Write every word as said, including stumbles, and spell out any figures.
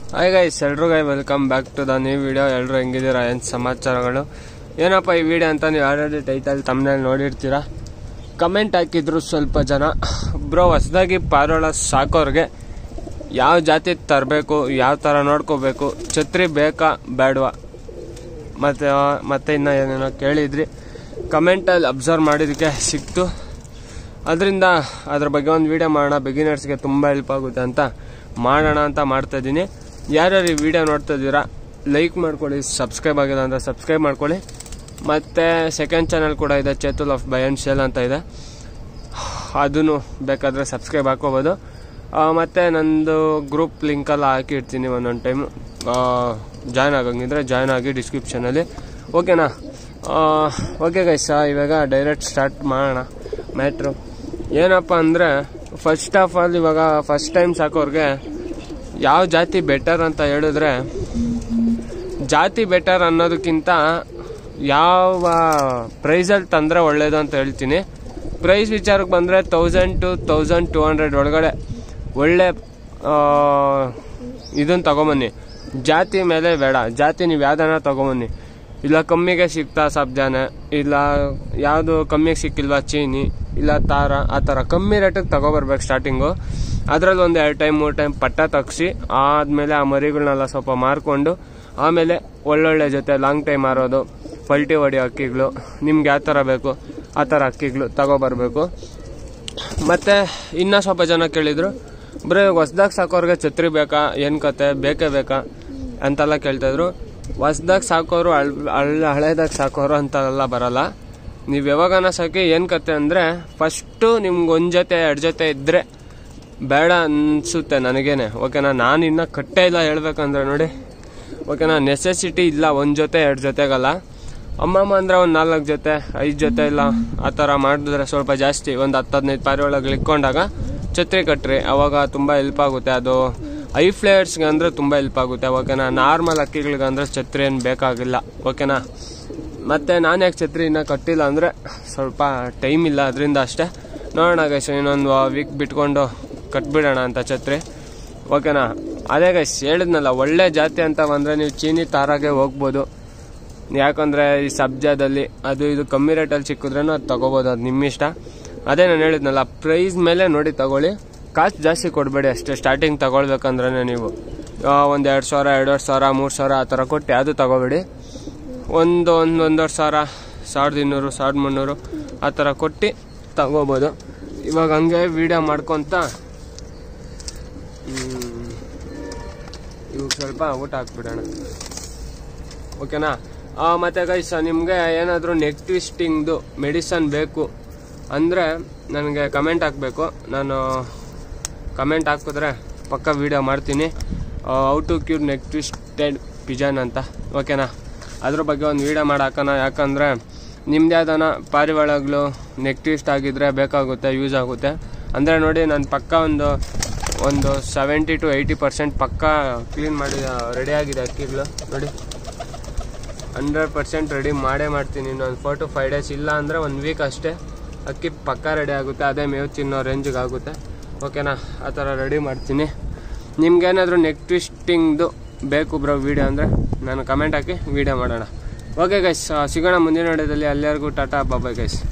Hi guys, ಎಲ್ರು guy welcome back to the new video. ಎಲ್ಲರೂ ಹೆಂಗಿದ್ದೀರಾ, ಏನು ಸಮಾಚಾರಗಳು, ಏನಪ್ಪ ಈ ವಿಡಿಯೋ ಅಂತ ನೀವು ಆಲ್ರೆಡಿ ಟೈಟಲ್ ತಮ್ಮನೇಲಿ ನೋಡಿರ್ತೀರಾ. ಕಮೆಂಟ್ ಹಾಕಿದ್ರು ಸ್ವಲ್ಪ ಜನ, ಬ್ರೋ ಹೊಸದಾಗಿ ಪಾರಿವಾಳ ಸಾಕೋರಿಗೆ ಯಾವ ಜಾತಿ ತರಬೇಕು, ಯಾವ ಥರ ನೋಡ್ಕೋಬೇಕು, ಛತ್ರಿ ಬೇಕಾ ಬೇಡವಾ, ಮತ್ತು ಮತ್ತೆ ಇನ್ನೂ ಏನೇನೋ ಕೇಳಿದ್ರಿ. ಕಮೆಂಟಲ್ಲಿ ಅಬ್ಸರ್ವ್ ಮಾಡಿದ್ದಕ್ಕೆ ಸಿಕ್ತು. ಅದರಿಂದ ಅದ್ರ ಬಗ್ಗೆ ಒಂದು ವಿಡಿಯೋ ಮಾಡೋಣ, ಬಿಗಿನರ್ಸ್ಗೆ ತುಂಬ ಹೆಲ್ಪ್ ಆಗುತ್ತೆ ಅಂತ ಮಾಡೋಣ ಅಂತ ಮಾಡ್ತಾಯಿದ್ದೀನಿ. ಯಾರ್ಯಾರು ಈ ವಿಡಿಯೋ ನೋಡ್ತಾ ಇದ್ದೀರಾ ಲೈಕ್ ಮಾಡ್ಕೊಳ್ಳಿ, ಸಬ್ಸ್ಕ್ರೈಬ್ ಆಗಿಲ್ಲ ಅಂದರೆ ಸಬ್ಸ್ಕ್ರೈಬ್ ಮಾಡ್ಕೊಳ್ಳಿ. ಮತ್ತು ಸೆಕೆಂಡ್ ಚಾನಲ್ ಕೂಡ ಇದೆ, ಚೇತುಲ್ ಆಫ್ ಬೈ ಆ್ಯಂಡ್ ಸೇಲ್ ಅಂತ ಇದೆ, ಅದನ್ನು ಬೇಕಾದರೆ ಸಬ್ಸ್ಕ್ರೈಬ್ ಹಾಕೋಬೋದು. ಮತ್ತು ನಂದು ಗ್ರೂಪ್ ಲಿಂಕೆಲ್ಲ ಹಾಕಿರ್ತೀನಿ ಒಂದೊಂದು ಟೈಮು, ಜಾಯ್ನ್ ಆಗಂಗಿದ್ರೆ ಜಾಯ್ನ್ ಆಗಿ ಡಿಸ್ಕ್ರಿಪ್ಷನಲ್ಲಿ, ಓಕೆನಾ. ಓಕೆ ಗೈಸ್, ಇವಾಗ ಡೈರೆಕ್ಟ್ ಸ್ಟಾರ್ಟ್ ಮಾಡೋಣ ಮ್ಯಾಟ್ರು. ಏನಪ್ಪ ಅಂದರೆ ಫಸ್ಟ್ ಆಫ್ ಆಲ್ ಇವಾಗ ಫಸ್ಟ್ ಟೈಮ್ ಸಾಕೋರಿಗೆ ಯಾವ ಜಾತಿ ಬೆಟರ್ ಅಂತ ಹೇಳಿದ್ರೆ, ಜಾತಿ ಬೆಟರ್ ಅನ್ನೋದಕ್ಕಿಂತ ಯಾವ ಪ್ರೈಸಲ್ಲಿ ತಂದರೆ ಒಳ್ಳೇದು ಅಂತ ಹೇಳ್ತೀನಿ. ಪ್ರೈಸ್ ವಿಚಾರಕ್ಕೆ ಬಂದರೆ thousand to thousand two hundred ಒಳಗಡೆ ಒಳ್ಳೆ ಇದನ್ನು ತೊಗೊಂಬನ್ನಿ. ಜಾತಿ ಮೇಲೆ ಬೇಡ, ಜಾತಿ ನೀವು ಯಾವ್ದಾನ ತೊಗೊಂಬನ್ನಿ. ಇಲ್ಲ ಕಮ್ಮಿಗೆ ಸಿಗ್ತಾ ಸಬ್ಜಾನೆ, ಇಲ್ಲ ಯಾವುದು ಕಮ್ಮಿಗೆ ಸಿಕ್ಕಿಲ್ವಾ ಚೀನಿ, ಇಲ್ಲ ತಾರ, ಆ ಥರ ಕಮ್ಮಿ ರೇಟಿಗೆ ತಗೊಬರ್ಬೇಕು ಸ್ಟಾರ್ಟಿಂಗು. ಅದರಲ್ಲಿ ಒಂದು ಎರಡು ಟೈಮ್ ಮೂರು ಟೈಮ್ ಪಟ್ಟ ತಗ್ಸಿ ಆದಮೇಲೆ ಆ ಮರಿಗಳನ್ನೆಲ್ಲ ಸ್ವಲ್ಪ ಮಾರ್ಕೊಂಡು ಆಮೇಲೆ ಒಳ್ಳೊಳ್ಳೆ ಜೊತೆ ಲಾಂಗ್ ಟೈಮ್ ಮಾರೋದು, ಪಲ್ಟಿ ಹೊಡಿಯೋ ಅಕ್ಕಿಗಳು, ನಿಮ್ಗೆ ಯಾವ ಥರ ಬೇಕು ಆ ಥರ ಅಕ್ಕಿಗಳು ತಗೊಬರ್ಬೇಕು. ಮತ್ತು ಇನ್ನೂ ಸ್ವಲ್ಪ ಜನ ಕೇಳಿದರು, ಬರೀ ಹೊಸ್ದಾಗಿ ಸಾಕೋರಿಗೆ ಛತ್ರಿ ಬೇಕಾ, ಏನು ಕತೆ, ಬೇಕೇ ಬೇಕಾ ಅಂತೆಲ್ಲ ಕೇಳ್ತಾಯಿದ್ರು. ಹೊಸ್ದಾಗಿ ಸಾಕೋರು ಹಳ್ ಹಳ್ಳ ಹಳೇದಾಗಿ ಸಾಕೋರು ಅಂತೆಲ್ಲ ಬರಲ್ಲ. ನೀವು ಯಾವಾಗನ ಸಾಕಿ ಏನು ಕತೆ ಅಂದರೆ, ಫಸ್ಟು ನಿಮ್ಗೆ ಒಂದು ಜೊತೆ ಎರಡು ಜೊತೆ ಇದ್ದರೆ ಬೇಡ ಅನಿಸುತ್ತೆ ನನಗೇನೆ, ಓಕೆನಾ. ನಾನು ಇನ್ನೂ ಕಟ್ಟೇ ಇಲ್ಲ ಹೇಳ್ಬೇಕಂದ್ರೆ ನೋಡಿ, ಓಕೆನಾ. ನೆಸೆಸಿಟಿ ಇಲ್ಲ ಒಂದು ಜೊತೆ ಎರಡು ಜೊತೆಗಲ್ಲ. ಅಮ್ಮಮ್ಮ ಅಂದರೆ ಒಂದು ನಾಲ್ಕು ಜೊತೆ ಐದು ಜೊತೆ ಇಲ್ಲ ಆ ಥರ ಮಾಡಿದ್ರೆ ಸ್ವಲ್ಪ ಜಾಸ್ತಿ, ಒಂದು ಹತ್ತು ಹದಿನೈದು ಪಾರಿವಾಳಗಳು ಇಟ್ಕೊಂಡಾಗ ಛತ್ರಿ ಕಟ್ಟ್ರಿ, ಅವಾಗ ತುಂಬ ಹೆಲ್ಪ್ ಆಗುತ್ತೆ. ಅದು ಐ ಫ್ಲೇಯರ್ಸ್ಗೆ ಅಂದರೆ ತುಂಬ ಹೆಲ್ಪ್ ಆಗುತ್ತೆ, ಓಕೆನಾ. ನಾರ್ಮಲ್ ಅಕ್ಕಿಗಳಿಗೆ ಅಂದರೆ ಛತ್ರಿ ಏನು ಬೇಕಾಗಿಲ್ಲ, ಓಕೆನಾ. ಮತ್ತು ನಾನು ಯಾಕೆ ಛತ್ರಿ ಇನ್ನೂ ಕಟ್ಟಿಲ್ಲ ಅಂದರೆ ಸ್ವಲ್ಪ ಟೈಮ್ ಇಲ್ಲ, ಅದರಿಂದ ಅಷ್ಟೇ. ನೋಡೋಣ ಗೈಸ್, ಇನ್ನೊಂದು ವೀಕ್ ಬಿಟ್ಕೊಂಡು ಕಟ್ಬಿಡೋಣ ಅಂತ ಛತ್ರಿ, ಓಕೆನಾ. ಅದೇ ಗೈಸ್ ಹೇಳಿದ್ನಲ್ಲ, ಒಳ್ಳೆ ಜಾತಿ ಅಂತ ಬಂದರೆ ನೀವು ಚೀನಿ ತಾರಾಗೆ ಹೋಗ್ಬೋದು. ಯಾಕಂದರೆ ಈ ಸಬ್ಜಾದಲ್ಲಿ ಅದು ಇದು ಕಮ್ಮಿ ರೇಟಲ್ಲಿ ಸಿಕ್ಕಿದ್ರೇನು ಅದು ತೊಗೋಬೋದು, ಅದು ನಿಮ್ಮ ಇಷ್ಟ. ಅದೇ ನಾನು ಹೇಳಿದ್ನಲ್ಲ, ಪ್ರೈಸ್ ಮೇಲೆ ನೋಡಿ ತಗೊಳ್ಳಿ, ಕಾಸು ಜಾಸ್ತಿ ಕೊಡಬೇಡಿ ಅಷ್ಟೇ. ಸ್ಟಾರ್ಟಿಂಗ್ ತಗೊಳ್ಬೇಕಂದ್ರೆ ನೀವು ಒಂದು ಎರಡು ಸಾವಿರ ಎರಡುವರೆ ಸಾವಿರ ಮೂರು ಸಾವಿರ ಆ ಥರ ಕೊಟ್ಟು ಯಾವುದು ತಗೋಬೇಡಿ. ಒಂದು ಒಂದು ಒಂದೂವರೆ ಸಾವಿರ, ಸಾವಿರದ ಇನ್ನೂರು ಸಾವಿರದ ಮುನ್ನೂರು ಆ ಥರ ಕೊಟ್ಟು ತಗೋಬೋದು. ಇವಾಗ ಹಂಗೆ ವೀಡಿಯೋ ಮಾಡ್ಕೊತ ಇವಾಗ ಸ್ವಲ್ಪ ಊಟ ಹಾಕ್ಬಿಡೋಣ, ಓಕೆನಾ. ಮತ್ತು ಗೈಸ್, ನಿಮಗೆ ಏನಾದರೂ ನೆಕ್ ಟ್ವಿಸ್ಟಿಂಗ್ದು ಮೆಡಿಸನ್ ಬೇಕು ಅಂದರೆ ನನಗೆ ಕಮೆಂಟ್ ಹಾಕಬೇಕು. ನಾನು ಕಮೆಂಟ್ ಹಾಕಿದ್ರೆ ಪಕ್ಕ ವೀಡಿಯೋ ಮಾಡ್ತೀನಿ, how to cure neck twisted pigeon ಅಂತ, ಓಕೆನಾ. ಅದ್ರ ಬಗ್ಗೆ ಒಂದು ವೀಡಿಯೋ ಮಾಡಿ ಹಾಕೋಣ. ಯಾಕಂದರೆ ನಿಮ್ದು ಯಾವ್ದಾನ ಪಾರಿವಾಳಗಳು ನೆಕ್ ಟ್ವಿಸ್ಟ್ ಆಗಿದ್ದರೆ ಬೇಕಾಗುತ್ತೆ, ಯೂಸ್ ಆಗುತ್ತೆ. ಅಂದರೆ ನೋಡಿ, ನಾನು ಪಕ್ಕ ಒಂದು ಒಂದು ಸೆವೆಂಟಿ ಟು ಏಯ್ಟಿ ಪರ್ಸೆಂಟ್ ಪಕ್ಕ ಕ್ಲೀನ್ ಮಾಡಿ ರೆಡಿ ಆಗಿದೆ ಅಕ್ಕಿಗಳು ನೋಡಿ. ಹಂಡ್ರೆಡ್ ಪರ್ಸೆಂಟ್ ರೆಡಿ ಮಾಡೇ ಮಾಡ್ತೀನಿ. ಇನ್ನೊಂದು ಫೋರ್ ಟು ಫೈವ್ ಡೇಸ್, ಇಲ್ಲ ಅಂದರೆ ಒಂದು ವೀಕ್ ಅಷ್ಟೇ ಅಕ್ಕಿ ಪಕ್ಕ ರೆಡಿ ಆಗುತ್ತೆ. ಅದೇ ಮೇವು ತಿನ್ನೋ ರೇಂಜಿಗೆ ಆಗುತ್ತೆ, ಓಕೆನಾ. ಆ ಥರ ರೆಡಿ ಮಾಡ್ತೀನಿ. ನಿಮ್ಗೇನಾದರೂ ನೆಕ್ ಟ್ವಿಸ್ಟಿಂಗ್ದು ಬೇಕು ಬ್ರೋ ವೀಡಿಯೋ ಅಂದರೆ ನಾನು ಕಮೆಂಟ್ ಹಾಕಿ ವೀಡಿಯೋ ಮಾಡೋಣ. ಓಕೆ ಗೈಸ್, ಸಿಗೋಣ ಮುಂದಿನ ವಿಡಿಯೋದಲ್ಲಿ. ಎಲ್ಲರಿಗೂ ಟಾಟಾ ಬಾಯ್ ಗೈಸ್.